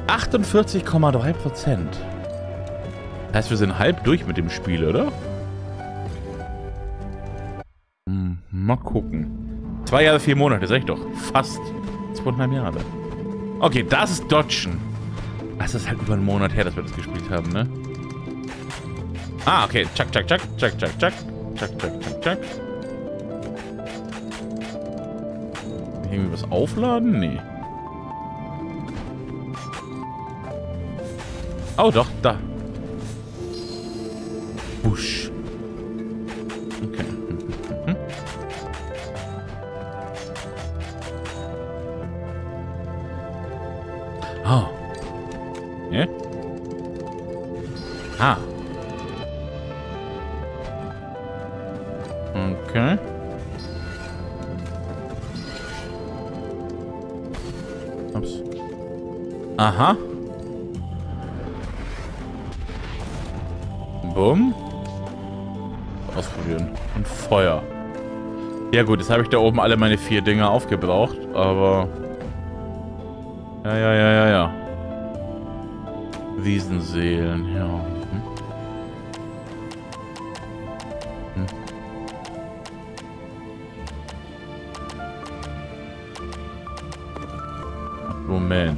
48,3%. Das heißt, wir sind halb durch mit dem Spiel, oder? Mal gucken. 2 Jahre, 4 Monate, sag ich doch. Fast 2,5 Jahre. Okay, das ist Dodgen. Das ist halt über einen Monat her, dass wir das gespielt haben, ne? Ah, okay. Chuck, chuck, chuck, chuck, chuck, chuck. Chuck, chuck, chuck, chuck. Irgendwie was aufladen? Nee. Oh, doch, da. Busch. Okay. Oh. Ja? Ah. Okay. Ups. Aha. Bumm. Ausprobieren. Und Feuer. Ja gut, jetzt habe ich da oben alle meine 4 Dinger aufgebraucht, aber... Ja. Wiesenseelen, ja. Moment.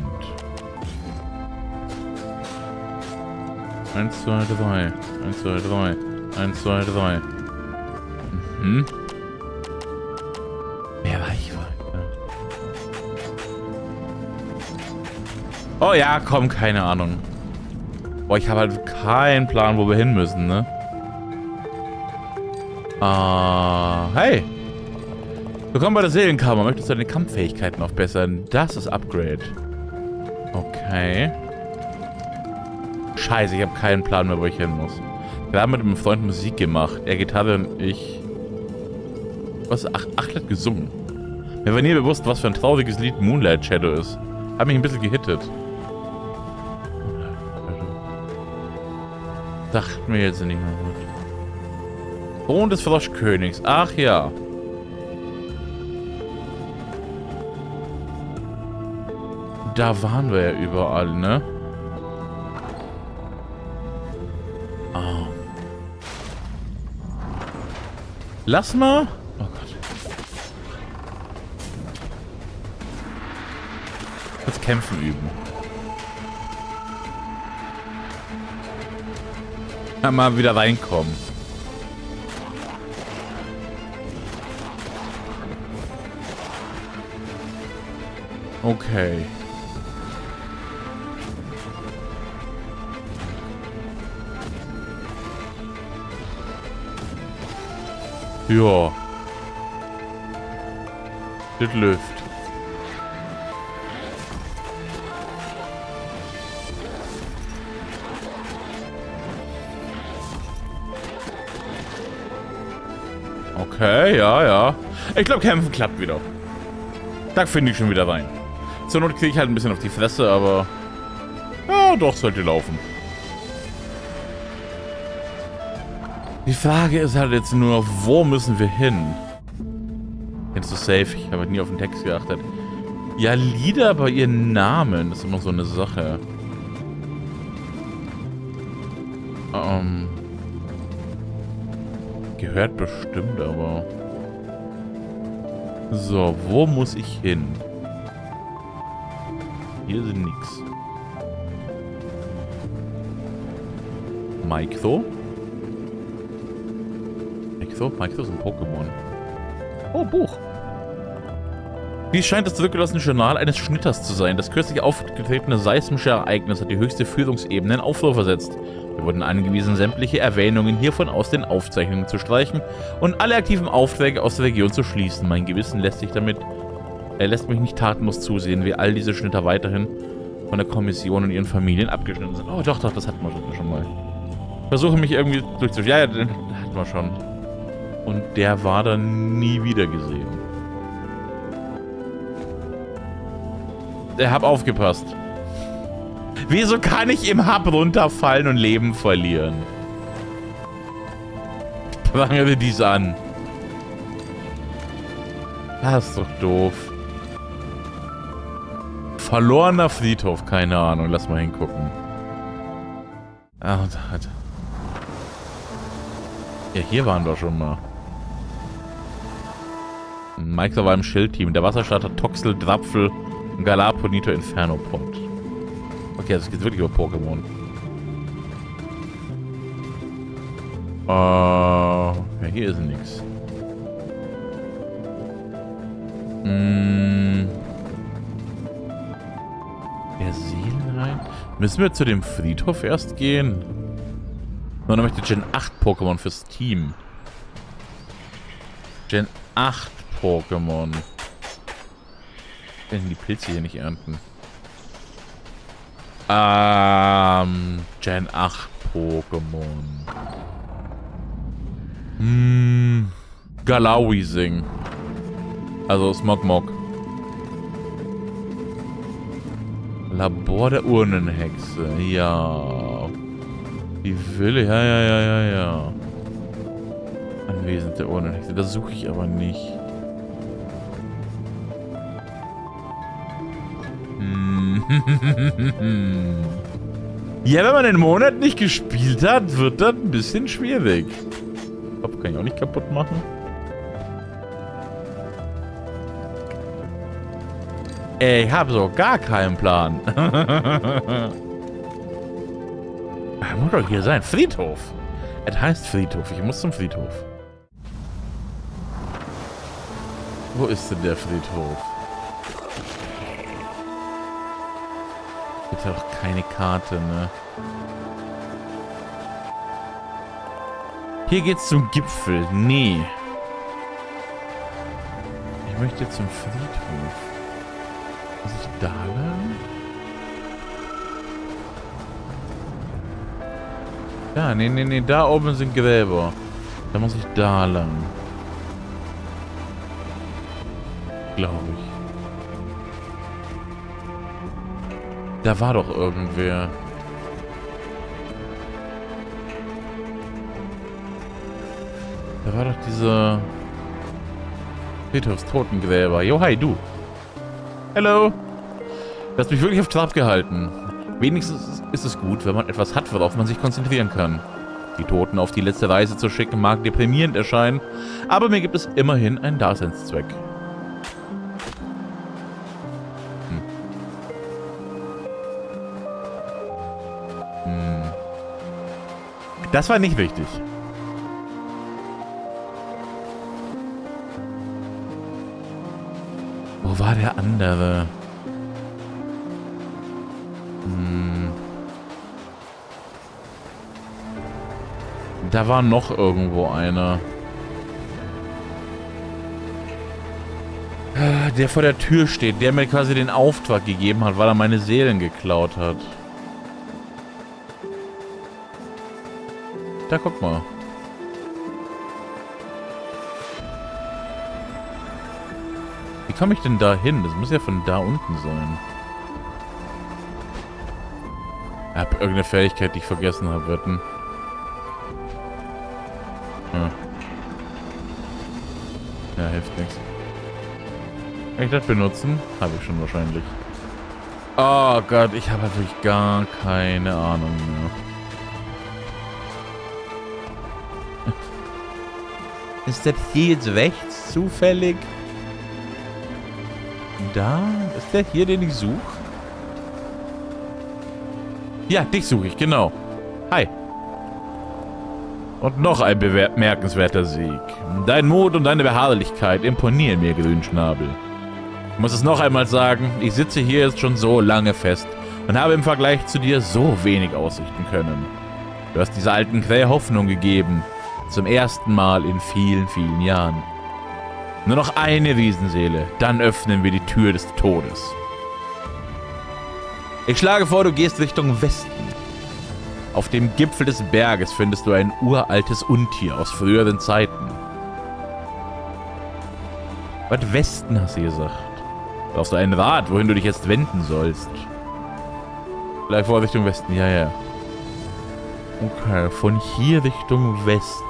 1, 2, 3. 1, 2, 3. 1, 2, 3. Wer war ich wohl? Oh ja, komm, keine Ahnung. Boah, ich habe halt keinen Plan, wo wir hin müssen, ne? Hey! Willkommen bei der Seelenkammer. Möchtest du deine Kampffähigkeiten aufbessern? Das ist Upgrade. Okay. Scheiße, ich habe keinen Plan mehr, wo ich hin muss. Wir haben mit einem Freund Musik gemacht. Er Gitarre und ich... Was? Ach, hat gesungen. Mir war nie bewusst, was für ein trauriges Lied Moonlight Shadow ist. Hat mich ein bisschen gehittet. Dachte mir jetzt nicht mehr gut. Thron des Froschkönigs. Ach ja. Da waren wir ja überall, ne? Oh. Lass mal. Oh Gott. Jetzt kämpfen üben. Mal wieder reinkommen. Okay. Ja. Das läuft. Okay, ja. Ich glaube, kämpfen klappt wieder. Da finde ich schon wieder rein. Zur Not kriege ich halt ein bisschen auf die Fresse, aber... Ja, doch, sollte laufen. Die Frage ist halt jetzt nur, wo müssen wir hin? Jetzt ist safe, ich habe halt nie auf den Text geachtet. Ja, Lieder bei ihren Namen, das ist immer so eine Sache. Gehört bestimmt, aber... So, wo muss ich hin? Hier sind nix. Micro? Micro ist ein Pokémon. Oh, Buch. Dies scheint das zurückgelassene Journal eines Schnitters zu sein. Das kürzlich aufgetretene seismische Ereignis hat die höchste Führungsebene in Aufruhr versetzt. Wir wurden angewiesen, sämtliche Erwähnungen hiervon aus den Aufzeichnungen zu streichen und alle aktiven Aufträge aus der Region zu schließen. Mein Gewissen lässt mich nicht tatenlos zusehen, wie all diese Schnitter weiterhin von der Kommission und ihren Familien abgeschnitten sind. Oh, doch, das hatten wir schon mal. Versuche mich irgendwie durchzuschauen. Ja, den hatten wir schon. Und der war dann nie wieder gesehen. Hab aufgepasst. Wieso kann ich im Hub runterfallen und Leben verlieren? Prangere dies an. Das ist doch doof. Verlorener Friedhof, keine Ahnung. Lass mal hingucken. Ah, ja, hier waren wir schon mal. Mike war im Schildteam. Der Wasserstarter Toxel, Drapfel und Galaponito Infernopod. Okay, also es geht wirklich über Pokémon. Ja, hier ist nichts. Der Seelenhain? Müssen wir zu dem Friedhof erst gehen? Und dann möchte ich Gen 8 Pokémon fürs Team. Gen 8 Pokémon. Ich kann die Pilze hier nicht ernten. Gen 8 Pokémon. Galawising. Also Smogmog. Labor der Urnenhexe. Ja. Die Wille. Ja. Anwesend der Urnenhexe. Das suche ich aber nicht. Ja, wenn man den Monat nicht gespielt hat, wird das ein bisschen schwierig. Kopf kann ich auch nicht kaputt machen. Ich habe so gar keinen Plan. Muss doch hier sein. Friedhof. Es heißt Friedhof. Ich muss zum Friedhof. Wo ist denn der Friedhof? Gibt ja doch keine Karte, ne? Hier geht's zum Gipfel. Nee. Ich möchte zum Friedhof. Muss ich da lang? Ja, nee. Da oben sind Gräber. Da muss ich da lang. Glaube ich. Da war doch irgendwer. Da war doch dieser Friedhofstotengräber. Jo, hi, du. Hallo. Du hast mich wirklich auf Trab gehalten. Wenigstens ist es gut, wenn man etwas hat, worauf man sich konzentrieren kann. Die Toten auf die letzte Reise zu schicken mag deprimierend erscheinen, aber mir gibt es immerhin einen Daseinszweck. Das war nicht wichtig. Wo war der andere? Da war noch irgendwo einer. Der vor der Tür steht, der mir quasi den Auftrag gegeben hat, weil er meine Seelen geklaut hat. Da, guck mal. Wie komme ich denn da hin? Das muss ja von da unten sein. Ich habe irgendeine Fähigkeit, die ich vergessen habe, wetten. Ja, hilft nichts. Kann ich das benutzen? Habe ich schon wahrscheinlich. Oh Gott, ich habe wirklich gar keine Ahnung mehr. Ist das hier jetzt rechts zufällig? Da? Ist der hier, den ich suche? Ja, dich suche ich, genau. Hi. Und noch ein bemerkenswerter Sieg. Dein Mut und deine Beharrlichkeit imponieren mir, Grünschnabel. Ich muss es noch einmal sagen, ich sitze hier jetzt schon so lange fest und habe im Vergleich zu dir so wenig ausrichten können. Du hast dieser alten Krähe Hoffnung gegeben. Zum ersten Mal in vielen, vielen Jahren. Nur noch eine Riesenseele, dann öffnen wir die Tür des Todes. Ich schlage vor, du gehst Richtung Westen. Auf dem Gipfel des Berges findest du ein uraltes Untier aus früheren Zeiten. Was Westen, hast du gesagt? Brauchst du einen Rat, wohin du dich jetzt wenden sollst? Bleib vor Richtung Westen, ja. Okay, von hier Richtung Westen.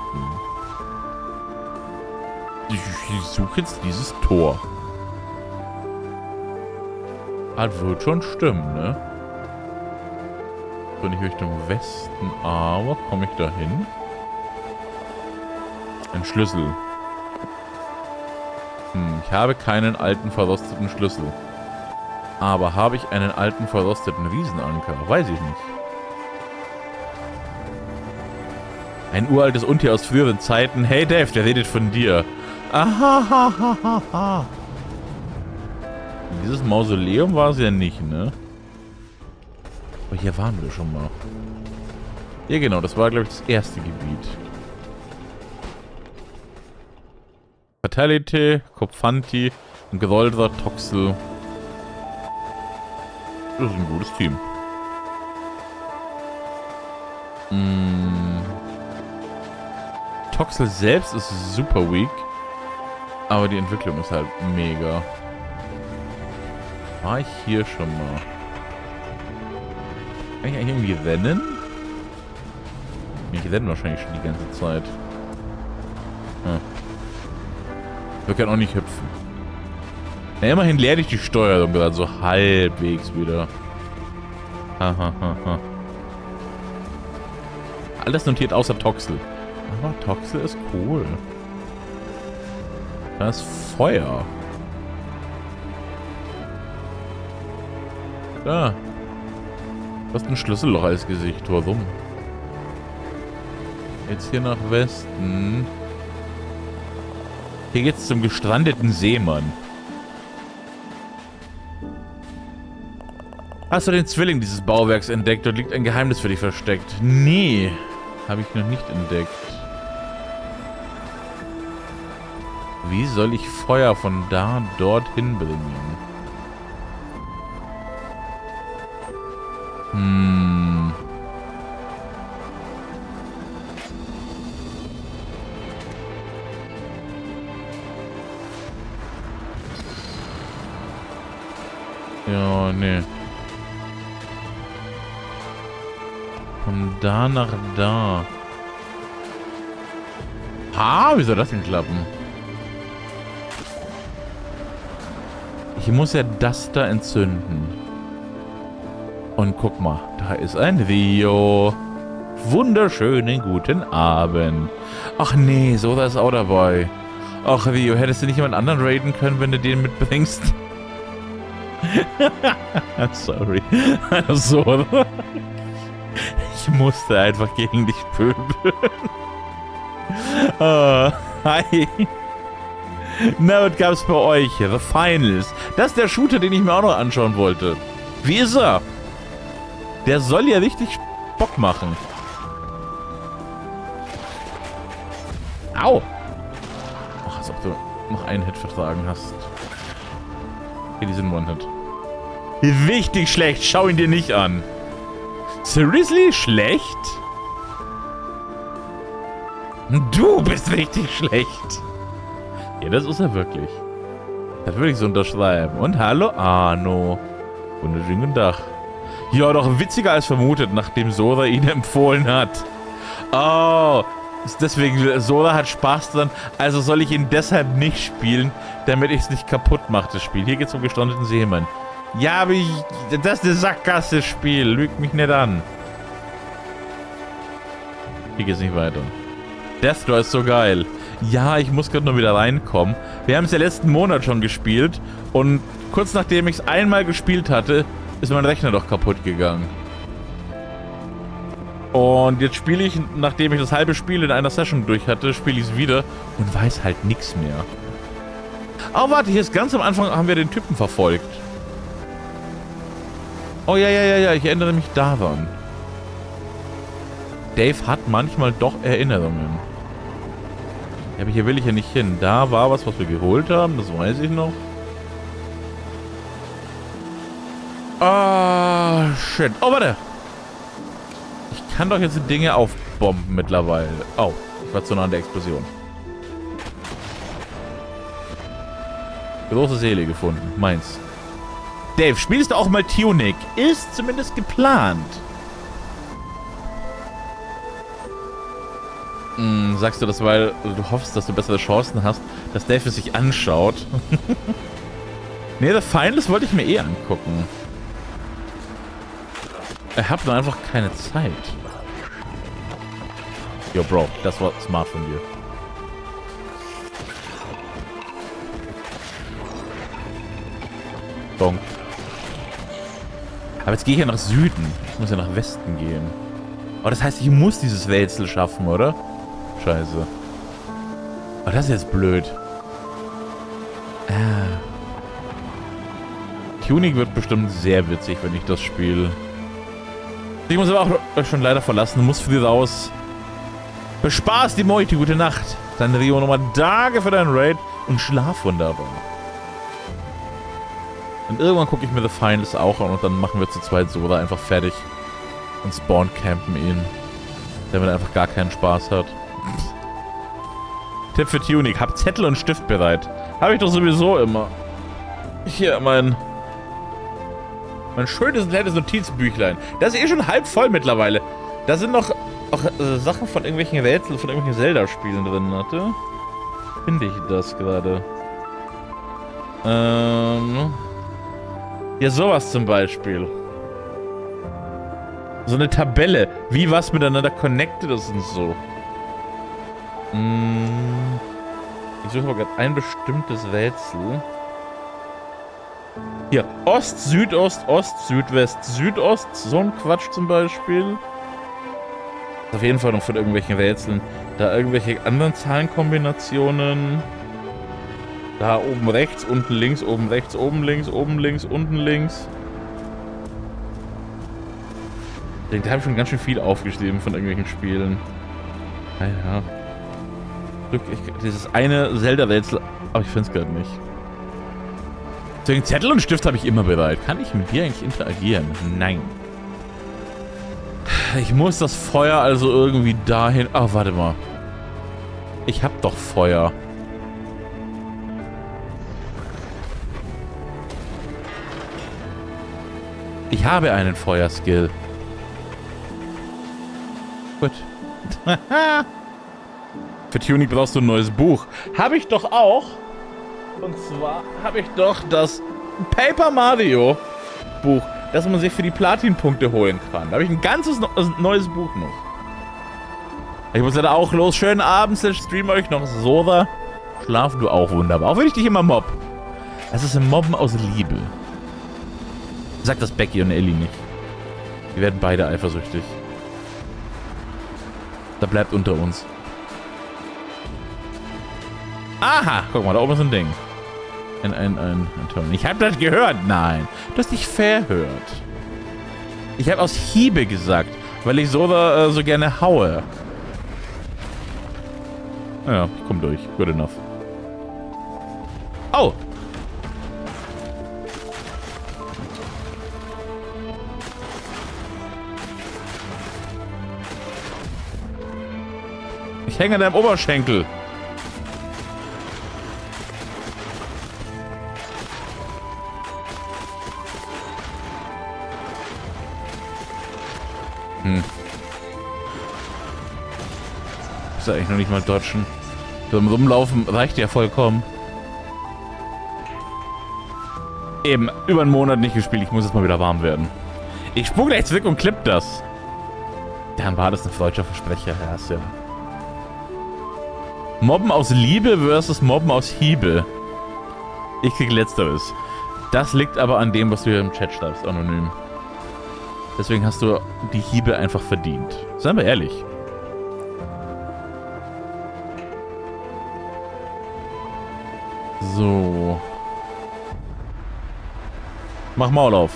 Ich suche jetzt dieses Tor. Das wird schon stimmen, ne? So, nicht Richtung Westen, aber komme ich da hin? Ein Schlüssel. Ich habe keinen alten, verrosteten Schlüssel. Aber habe ich einen alten, verrosteten Riesenanker? Weiß ich nicht. Ein uraltes Untier aus früheren Zeiten. Hey Dave, der redet von dir. Ahahahaha. Dieses Mausoleum war es ja nicht, ne? Aber hier waren wir schon mal. Ja genau, das war glaube ich das erste Gebiet. Fatality, Kopfanti, Geroldra, Toxel. Das ist ein gutes Team. Toxel selbst ist super weak. Aber die Entwicklung ist halt mega. War ich hier schon mal? Kann ich eigentlich irgendwie rennen? Ich renne wahrscheinlich schon die ganze Zeit. Wir können auch nicht hüpfen. Na, immerhin lerne ich die Steuerung gerade so halbwegs wieder. Hahaha. Alles notiert außer Toxel. Aber Toxel ist cool. Da ist Feuer. Da. Du hast ein Schlüsselloch als Gesicht. Warum? Jetzt hier nach Westen. Hier geht's zum gestrandeten Seemann. Hast du den Zwilling dieses Bauwerks entdeckt? Dort liegt ein Geheimnis für dich versteckt. Nee, habe ich noch nicht entdeckt. Wie soll ich Feuer von da dorthin bringen? Ja, nee. Von da nach da. Ha, wie soll das denn klappen? Ich muss ja das da entzünden. Und guck mal, da ist ein Rio. Wunderschönen guten Abend. Ach nee, Sora ist auch dabei. Ach Rio, hättest du nicht jemand anderen raiden können, wenn du den mitbringst? Sorry. Sora. Ich musste einfach gegen dich pöbeln. Hi. Na, was gab's bei euch? The Finals. Das ist der Shooter, den ich mir auch noch anschauen wollte. Wie ist er? Der soll ja richtig Bock machen. Au! Ach, als ob du noch einen Hit vertragen hast. Okay, die sind One-Hit. Richtig schlecht. Schau ihn dir nicht an. Seriously? Schlecht? Du bist richtig schlecht. Ja, das ist er wirklich. Das würde ich so unterschreiben. Und hallo Arno. Wunderschönen guten Tag. Ja, doch witziger als vermutet, nachdem Sora ihn empfohlen hat. Oh, deswegen, Sora hat Spaß dran, also soll ich ihn deshalb nicht spielen, damit ich es nicht kaputt mache, das Spiel. Hier geht's um gestrandeten Seemann. Ja, aber das ist eine Sackgasse-Spiel, lügt mich nicht an. Hier geht's nicht weiter. Deathdraw ist so geil. Ja, ich muss gerade nur wieder reinkommen. Wir haben es ja letzten Monat schon gespielt und kurz nachdem ich es einmal gespielt hatte, ist mein Rechner doch kaputt gegangen. Und jetzt spiele ich, nachdem ich das halbe Spiel in einer Session durch hatte, spiele ich es wieder und weiß halt nichts mehr. Oh, warte, hier ist ganz am Anfang, haben wir den Typen verfolgt. Oh, ja, ich erinnere mich daran. Dave hat manchmal doch Erinnerungen. Aber hier will ich ja nicht hin. Da war was wir geholt haben, das weiß ich noch. Ah, shit. Oh, warte. Ich kann doch jetzt die Dinge aufbomben mittlerweile. Oh, ich war zu nah an der Explosion. Große Seele gefunden. Meins. Dave, spielst du auch mal Tunic? Ist zumindest geplant. Sagst du das, weil du hoffst, dass du bessere Chancen hast, dass Dave es sich anschaut? Nee, The Finals wollte ich mir eh angucken. Ich hab nur einfach keine Zeit. Yo, Bro, das war smart von dir. Bonk. Aber jetzt gehe ich ja nach Süden. Ich muss ja nach Westen gehen. Aber das heißt, ich muss dieses Rätsel schaffen, oder? Scheiße. Aber das ist jetzt blöd. Tuning wird bestimmt sehr witzig, wenn ich das spiele. Ich muss aber auch schon leider verlassen. Muss früh raus. Bespaß die Meute. Gute Nacht. Dann Rio nochmal danke für deinen Raid und schlaf wunderbar. Und irgendwann gucke ich mir The Finals auch an und dann machen wir zu zweit Soda einfach fertig. Und spawn campen ihn. Damit er einfach gar keinen Spaß hat. Tipp für Tuning. Hab Zettel und Stift bereit. Habe ich doch sowieso immer. Hier, mein schönes nettes Notizbüchlein. Das ist eh schon halb voll mittlerweile. Da sind noch auch Sachen von irgendwelchen Rätseln, von irgendwelchen Zelda-Spielen drin, warte. Finde ich das gerade? Ja, sowas zum Beispiel. So eine Tabelle, wie was miteinander connected ist und so. Ich suche aber gerade ein bestimmtes Rätsel. Hier, Ost, Südost, Ost, Südwest, Südost. So ein Quatsch zum Beispiel. Auf jeden Fall noch von irgendwelchen Rätseln. Da irgendwelche anderen Zahlenkombinationen. Da oben rechts, unten links, oben rechts, oben links, unten links. Ich denke, da habe ich schon ganz schön viel aufgeschrieben von irgendwelchen Spielen. Naja. Dieses eine Zelda-Rätsel, aber ich finde es gerade nicht. Deswegen Zettel und Stift habe ich immer bereit. Kann ich mit dir eigentlich interagieren? Nein. Ich muss das Feuer also irgendwie dahin... Ach, warte mal. Ich habe doch Feuer. Ich habe einen Feuerskill. Gut. Für Tuning brauchst du ein neues Buch. Habe ich doch auch. Und zwar habe ich doch das Paper Mario Buch, das man sich für die Platin-Punkte holen kann. Da habe ich ein ganzes neues Buch noch. Ich muss leider auch los. Schönen Abend, stream euch noch Soda. Schlaf du auch wunderbar. Auch wenn ich dich immer mobb. Das ist ein Mobben aus Liebe. Sag das Becky und Ellie nicht. Wir werden beide eifersüchtig. Da bleibt unter uns. Aha, guck mal, da oben ist ein Ding. Ein Turm. Ich hab das gehört. Nein, du hast dich verhört. Ich habe aus Hiebe gesagt, weil ich so gerne haue. Ja, ich komm durch. Good enough. Oh! Ich hänge an deinem Oberschenkel. Ist ja eigentlich noch nicht mal dodgen. So im Rumlaufen reicht ja vollkommen. Eben, über einen Monat nicht gespielt. Ich muss jetzt mal wieder warm werden. Ich spuck gleich zurück und klipp das. Dann war das ein deutscher Versprecher. Ja, ist ja. Mobben aus Liebe versus Mobben aus Hiebe. Ich krieg Letzteres. Das liegt aber an dem, was du hier im Chat schreibst, anonym. Deswegen hast du die Hiebe einfach verdient. Seien wir ehrlich. So. Mach Maul auf.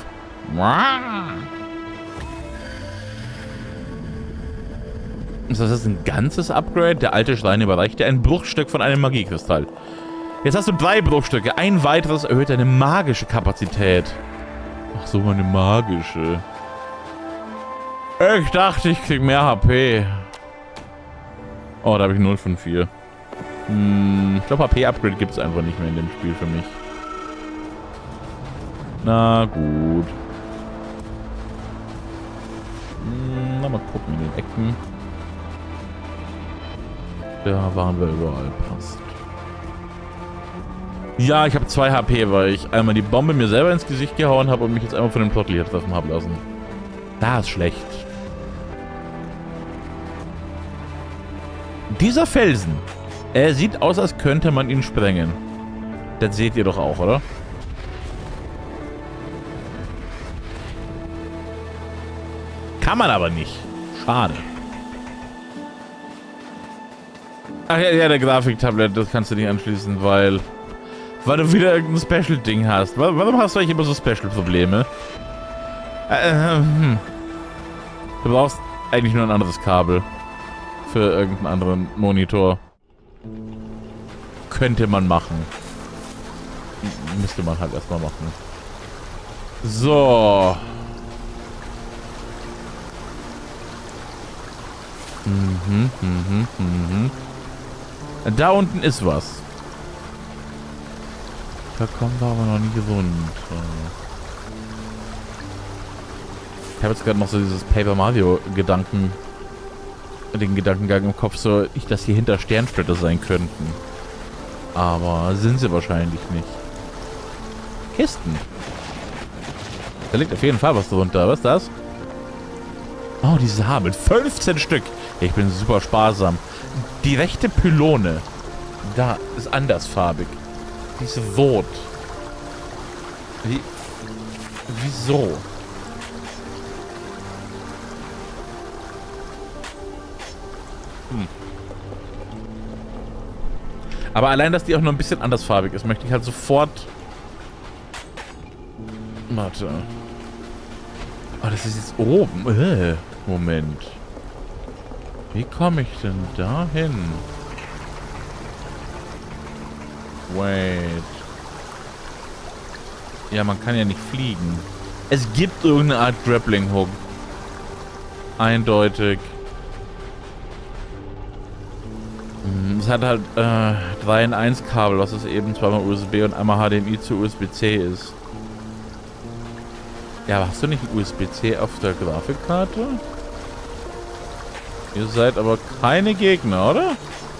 Das ist ein ganzes Upgrade. Der alte Schrein überreicht dir ein Bruchstück von einem Magiekristall. Jetzt hast du 3 Bruchstücke. Ein weiteres erhöht deine magische Kapazität. Ach so, eine magische. Ich dachte, ich krieg mehr HP. Oh, da habe ich 0 von 4. Ich glaube, HP-Upgrade gibt es einfach nicht mehr in dem Spiel für mich. Na gut. Na, mal gucken in den Ecken. Da waren wir überall. Passt. Ja, ich habe 2 HP, weil ich einmal die Bombe mir selber ins Gesicht gehauen habe und mich jetzt einmal von dem Trottel hier treffen habe lassen. Das ist schlecht. Dieser Felsen. Er sieht aus, als könnte man ihn sprengen. Das seht ihr doch auch, oder? Kann man aber nicht. Schade. Ach ja, der Grafiktablet, das kannst du nicht anschließen, weil du wieder irgendein Special-Ding hast. Warum hast du eigentlich immer so Special-Probleme? Du brauchst eigentlich nur ein anderes Kabel. Für irgendeinen anderen Monitor. Könnte man machen. Müsste man halt erstmal machen. So. Da unten ist was. Da kommen wir aber noch nie runter. Ich habe jetzt gerade noch so dieses Paper Mario Gedankengang im Kopf, so nicht, dass hier hinter Sternschritte sein könnten. Aber sind sie wahrscheinlich nicht. Kisten. Da liegt auf jeden Fall was drunter. Was ist das? Oh, diese Hamel. 15 Stück. Ich bin super sparsam. Die rechte Pylone. Da ist andersfarbig. Die ist rot. Wieso? Aber allein, dass die auch nur ein bisschen andersfarbig ist, möchte ich halt sofort... Warte. Oh, das ist jetzt oben. Moment. Wie komme ich denn da hin? Wait. Ja, man kann ja nicht fliegen. Es gibt irgendeine Art Grappling Hook. Eindeutig. Es hat halt 3 in 1 Kabel, was es eben zweimal USB und einmal HDMI zu USB-C ist. Ja, aber hast du nicht ein USB-C auf der Grafikkarte? Ihr seid aber keine Gegner, oder?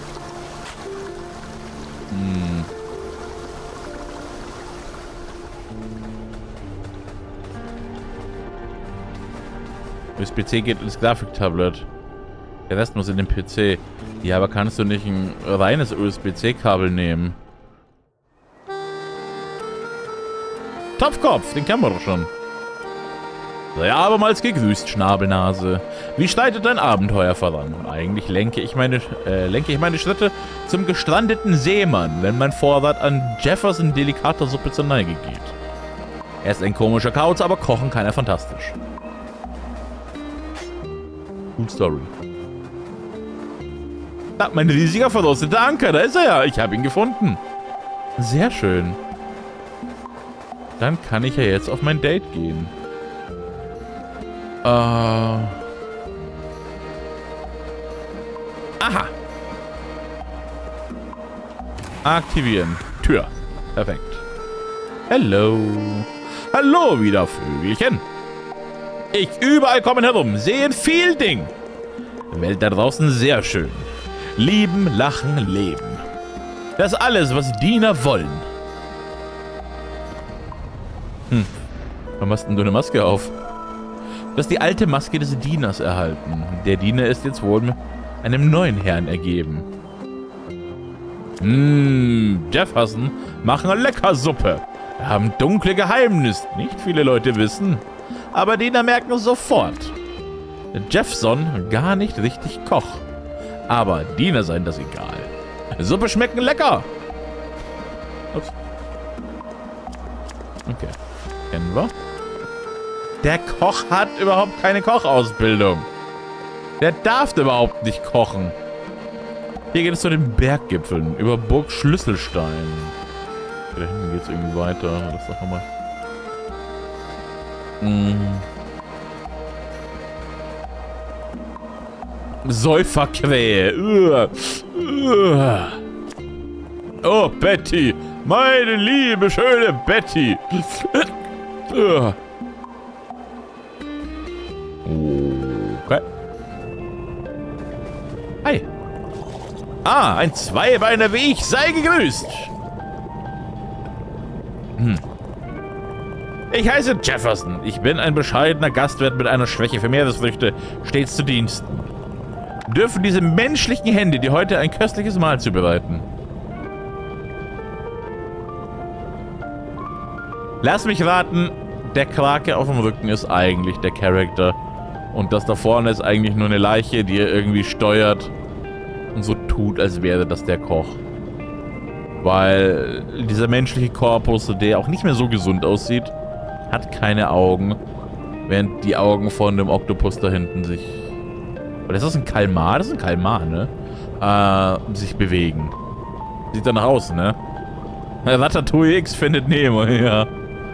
USB-C geht ins Grafiktablet. Der Rest muss in den PC. Ja, aber kannst du nicht ein reines USB-C-Kabel nehmen? Topfkopf, den kennen wir doch schon. Sei abermals gegrüßt, Schnabelnase. Wie schreitet dein Abenteuer voran? Und eigentlich lenke ich meine Schritte zum gestrandeten Seemann, wenn mein Vorrat an Jefferson delikater Suppe zur Neige geht. Er ist ein komischer Kauz, aber kochen kann er fantastisch. Cool Story. Da, mein riesiger verrosteter Anker, da ist er ja. Ich habe ihn gefunden. Sehr schön. Dann kann ich ja jetzt auf mein Date gehen. Aha. Aktivieren. Tür. Perfekt. Hallo. Hallo wieder, Vögelchen. Überall kommen herum, sehen viel Ding. Welt da draußen sehr schön. Lieben, lachen, leben. Das ist alles, was Diener wollen. Warum hast denn du eine Maske auf? Du hast die alte Maske des Dieners erhalten. Der Diener ist jetzt wohl einem neuen Herrn ergeben. Jefferson machen lecker Suppe. Wir haben dunkle Geheimnisse. Nicht viele Leute wissen. Aber Diener merken es sofort. Jefferson gar nicht richtig Koch. Aber Diener seien das egal. Suppe schmecken lecker. Ups. Okay. Kennen wir. Der Koch hat überhaupt keine Kochausbildung. Der darf überhaupt nicht kochen. Hier geht es zu den Berggipfeln über Burg Schlüsselstein. Da hinten geht es irgendwie weiter. Das doch nochmal. Säuferkrähe. Oh, Betty. Meine liebe, schöne Betty. Okay. Hi. Ah, ein Zweibeiner wie ich. Sei gegrüßt. Ich heiße Jefferson. Ich bin ein bescheidener Gastwirt mit einer Schwäche für Meeresfrüchte, stets zu Diensten. Dürfen diese menschlichen Hände dir heute ein köstliches Mahl zubereiten? Lass mich raten, der Krake auf dem Rücken ist eigentlich der Charakter. Und das da vorne ist eigentlich nur eine Leiche, die er irgendwie steuert und so tut, als wäre das der Koch. Weil dieser menschliche Korpus, der auch nicht mehr so gesund aussieht, hat keine Augen, während die Augen von dem Oktopus da hinten sich... Oder ist das ein Kalmar? Das ist ein Kalmar, ne? Sich bewegen. Sieht danach aus, ne? Ratatouille X findet Nemo, ja.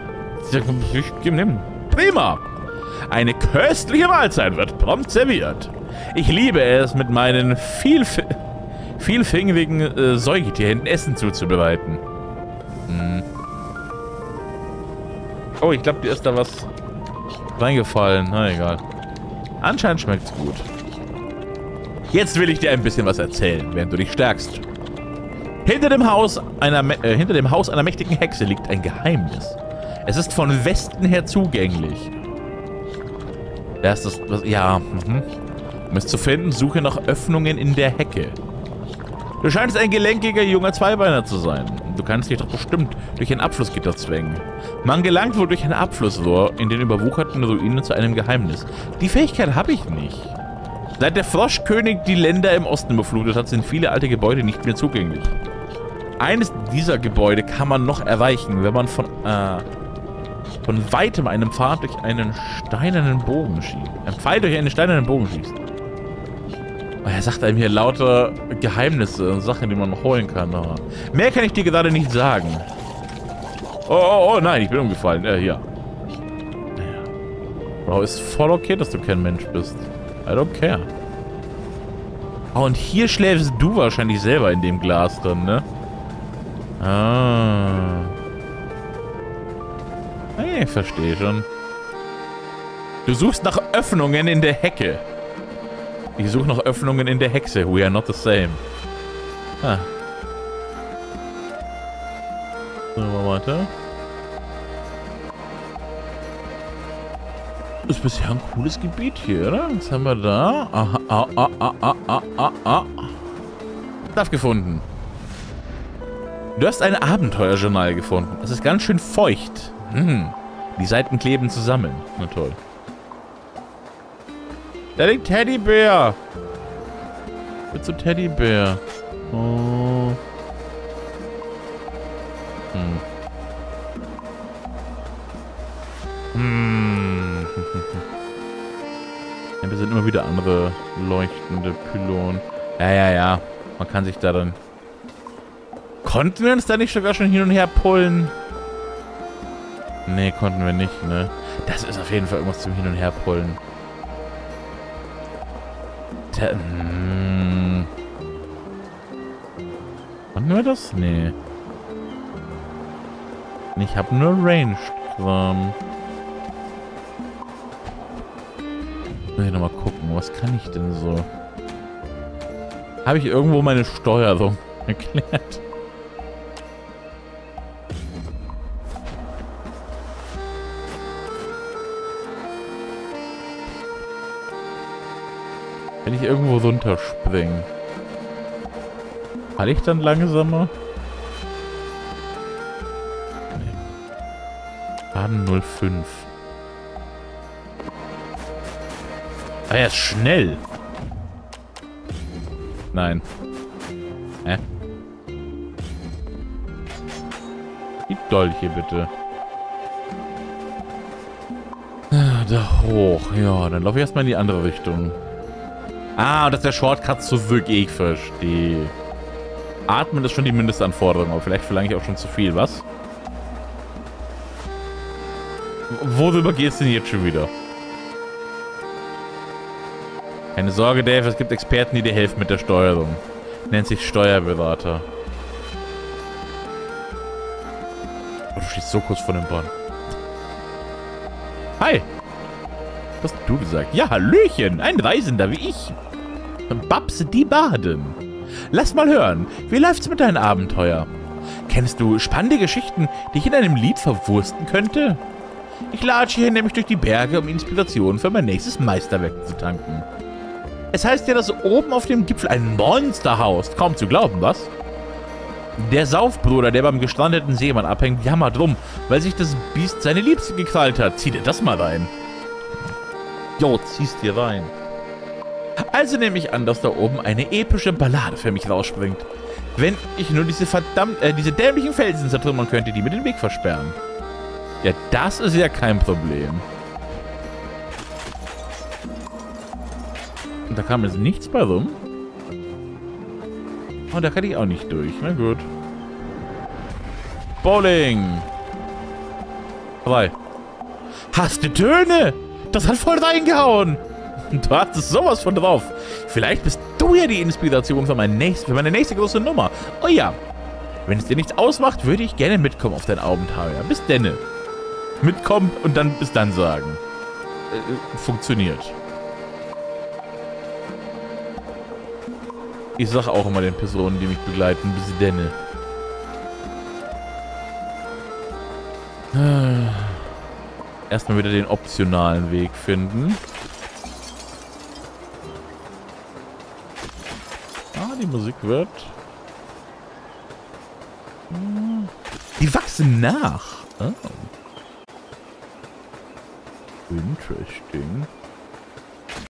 Prima! Eine köstliche Mahlzeit wird prompt serviert. Ich liebe es, mit meinen vielfingerigen Säugetierhänden Essen zuzubereiten. Hm. Oh, ich glaube, dir ist da was reingefallen. Na egal. Anscheinend schmeckt's gut. Jetzt will ich dir ein bisschen was erzählen, während du dich stärkst. Hinter dem Haus einer mächtigen Hexe liegt ein Geheimnis. Es ist von Westen her zugänglich. Da ist das... Ja, Um es zu finden, suche nach Öffnungen in der Hecke. Du scheinst ein gelenkiger, junger Zweibeiner zu sein. Du kannst dich doch bestimmt durch ein Abflussgitter zwängen. Man gelangt wohl durch ein Abflussrohr in den überwucherten Ruinen zu einem Geheimnis. Die Fähigkeit habe ich nicht. Seit der Froschkönig die Länder im Osten beflutet hat, sind viele alte Gebäude nicht mehr zugänglich. Eines dieser Gebäude kann man noch erreichen, wenn man von weitem einem Pfad durch einen steinernen Bogen schießt. Ein Pfeil durch einen steinernen Bogen schießt. Oh, er sagt einem hier lauter Geheimnisse und Sachen, die man noch holen kann. Oh. Mehr kann ich dir gerade nicht sagen. Oh, nein, ich bin umgefallen. Hier. Bro, ist voll okay, dass du kein Mensch bist. I don't care. Oh, und hier schläfst du wahrscheinlich selber in dem Glas dann, ne? Ah. Hey, ich verstehe schon. Du suchst nach Öffnungen in der Hecke. Ich suche nach Öffnungen in der Hexe. We are not the same. Ah. So, warte. Das ist bisher ein cooles Gebiet hier, oder? Was haben wir da? Stuff gefunden. Du hast ein Abenteuerjournal gefunden. Es ist ganz schön feucht. Die Seiten kleben zusammen. Na toll. Da liegt Teddybär. Mit so Teddybär. Oh. Ja, wir sind immer wieder andere leuchtende Pylonen. Ja. Man kann sich da dann... Konnten wir uns da nicht sogar schon hin und her pullen? Nee, konnten wir nicht, ne? Das ist auf jeden Fall irgendwas zum Hin- und Herpullen. Konnten wir das? Nee. Ich habe nur Ranged Kram. Muss ich nochmal gucken, was kann ich denn so? Habe ich irgendwo meine Steuerung erklärt? Wenn ich irgendwo runterspringe, falle ich dann langsamer? Nee. Schaden 05. Ah, er ist schnell. Nein. Hä? Die Dolche bitte. Da hoch. Ja, dann laufe ich erstmal in die andere Richtung. Ah, und das ist der Shortcut zurück. Ich verstehe. Atmen ist schon die Mindestanforderung, aber vielleicht verlange ich auch schon zu viel, was? Worüber geht's denn jetzt schon wieder? Keine Sorge, Dave, es gibt Experten, die dir helfen mit der Steuerung. Nennt sich Steuerberater. Oh, du stehst so kurz vor dem Bahn. Hi! Was hast du gesagt? Ja, Hallöchen! Ein Reisender wie ich! Babs die Baden! Lass mal hören, wie läuft's mit deinem Abenteuer? Kennst du spannende Geschichten, die ich in einem Lied verwursten könnte? Ich latsche hier nämlich durch die Berge, um Inspiration für mein nächstes Meisterwerk zu tanken. Es heißt ja, dass oben auf dem Gipfel ein Monster haust. Kaum zu glauben, was? Der Saufbruder, der beim gestrandeten Seemann abhängt, jammert rum, weil sich das Biest seine Liebste gekrallt hat. Zieh dir das mal rein. Jo, zieh's dir rein. Also nehme ich an, dass da oben eine epische Ballade für mich rausspringt. Wenn ich nur diese dämlichen Felsen zertrümmern könnte, die mir den Weg versperren. Ja, das ist ja kein Problem. Und da kam jetzt nichts bei rum. Oh, da kann ich auch nicht durch. Na gut. Bowling. 3. Hast du Töne? Das hat voll reingehauen. Du hattest sowas von drauf. Vielleicht bist du ja die Inspiration für meine nächste große Nummer. Oh ja. Wenn es dir nichts ausmacht, würde ich gerne mitkommen auf dein Abenteuer. Bis denne. Mitkommen und dann bis dann sagen. Funktioniert. Ich sag auch immer den Personen, die mich begleiten, bis denne. Erstmal wieder den optionalen Weg finden. Ah, die Musik wird... Die wachsen nach. Oh. Interesting.